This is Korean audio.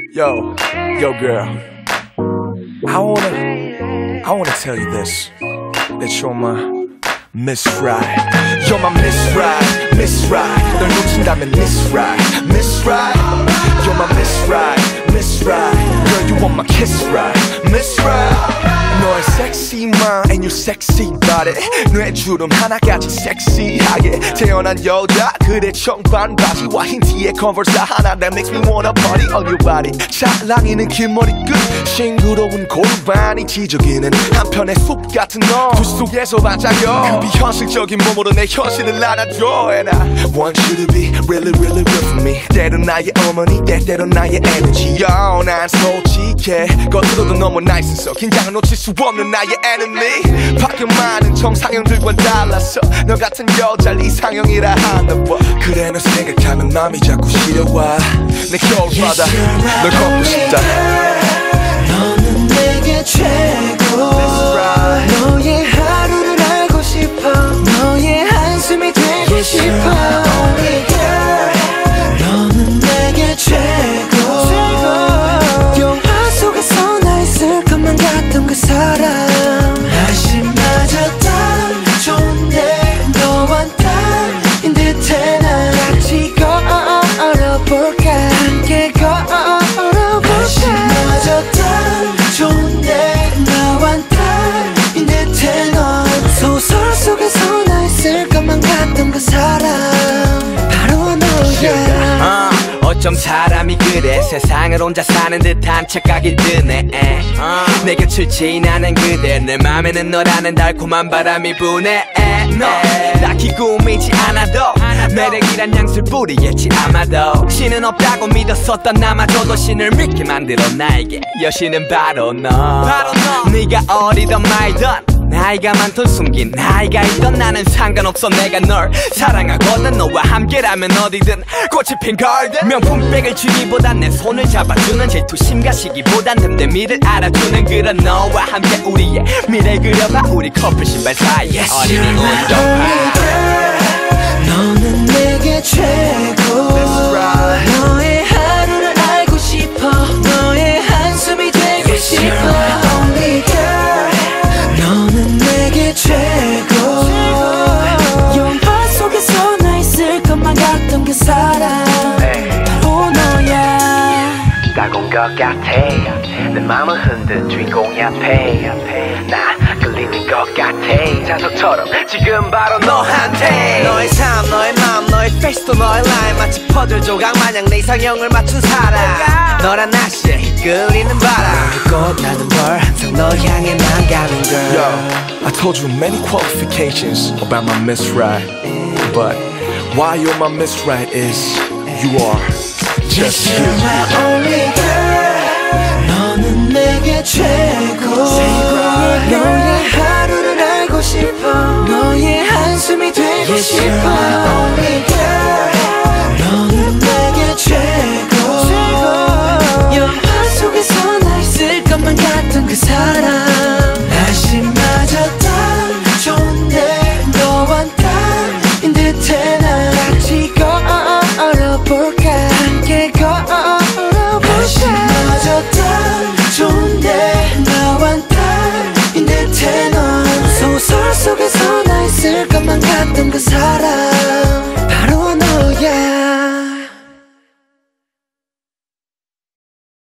Yo girl, I wanna tell you this, that you're my Miss Right. You're my Miss Right, Miss Right. 널 놓친다면 Miss Right, Miss Right. You're my Miss Right, Miss Right. Girl, you want my kiss right, Miss Right. 너의 sexy mind and your sexy body, 뇌주름 하나같이 섹시하게 태어난 여자, 그대 청반 바지와 흰 티에 컨버스 하나 that makes me wanna party on your body. 찰랑이는 긴 머리끝, 싱그러운 골반이 지저귀는 한편의 숲 같은 너, 두 속에서 반짝여. 그 비현실적인 몸으로 내 현실을 안아줘. And I want you to be really really real for me. 때론 나의 어머니, 때때론 나의 에너지. 난 솔직해, 겉으로도 너무 나있어서 긴장을 놓칠 수 없는 나의 enemy. 밖에 많은 정상형들과 달라서 너 같은 여자를 이상형이라 하나 봐. 그래 너 생각하면 맘이 자꾸 시려와. 내 겨울바다 널 걷고 싶다. 너는 내게 최고. 너의 하루를 알고 싶어. 너의 한숨이 되고 싶어. 너는 내게 최고. 영화 속에서 나 있을 것만 같던 그 사람. 날씨 맞았다 좋은데 너와 나인 듯해. 난 같이 걸어볼까. 함께 걸어볼까. 날씨 맞았다 좋은데 너와 나인 듯해. 넌 소설 속에서 나 있을 것만 같던 그 사람 바로 너야. 어쩜 사람이 그래. 세상을 혼자 사는 듯한 착각이 드네. 내 곁을 지나는 그대, 내 맘에는 너라는 달콤한 바람이 부네. 너 딱히 꾸미지 않아도 매력이란 향수를 뿌리겠지 아마도. 신은 없다고 믿었었던 나마저도 신을 믿게 만들어 나에게 여신은 바로 너. 네가 어리던 말던 나이가 많던 숨긴 나이가 있던 나는 상관없어. 내가 널 사랑하거든. 너와 함께라면 어디든 꽃이 핀 garden. 명품백을 주기보단 내 손을 잡아주는 질투심과 시기보단 됨됨이를 알아주는 그런 너와 함께 우리의 미래 그려봐. 우리 커플 신발 사이에 어린이 운동화. 너는 내게 최고. 너의 하루를 알고 싶어. 너의 한숨이 되고 싶어. Only girl. 너는 내게 최고. 영화 속에서 나 있을 것만 같던 그 사람 바로 너야. 따가운 것 같아. 내 맘을 흔든 주인공이 앞에 나 끌리는 것 같아. 자석처럼 지금 바로 너한테. 너의 삶, 너의 맘, 너의 페이스도 너의 라인, 마치 퍼즐 조각 마냥 내 이상형을 맞춘 사람. 너란 날씨에 이끌리는 바람. 그 나는 널 항상 너 향해만 가는 girl. Yo, I told you many qualifications about my Miss Right, but why you're my Miss Right is you are just you. You're my only girl. 너는 내게 최고. 너의 하루를 알고 싶어. 너의 한숨이 되고 싶어. Only girl. 너는 내게